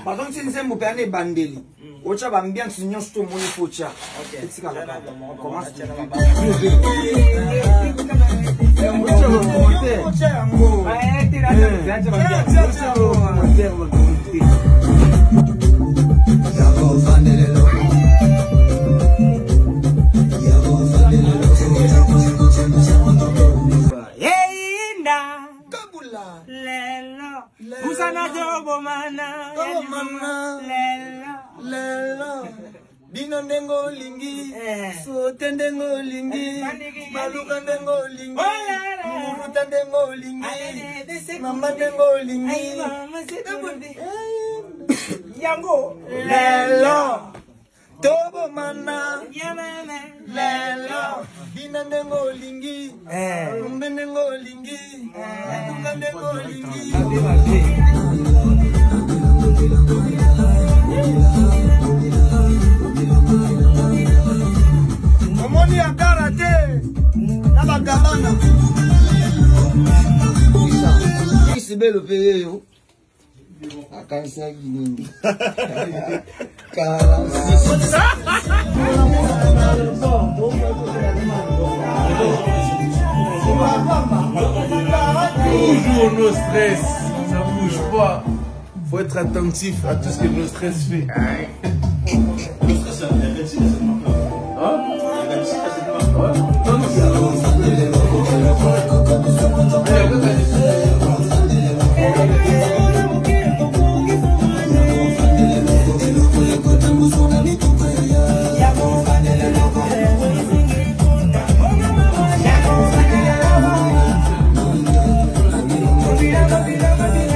Pardon, si nous sommes perdus bandeli. Ocha va bien signer ce mot il faut on commence. Binondengo lingi, sotendengo lingi, malukandengo lingi, murutandengo lingi, mamandengo lingi, yango lelo, tobo mana, lelo, binondengo lingi, lumbendengo lingi, malukandengo lingi. Omoni akarate na bagabana isi belo peye yo akansa gini Toujours nos stress, ça bouge pas. Faut être attentif à tout ce que nos stress fait. Le stress, c'est un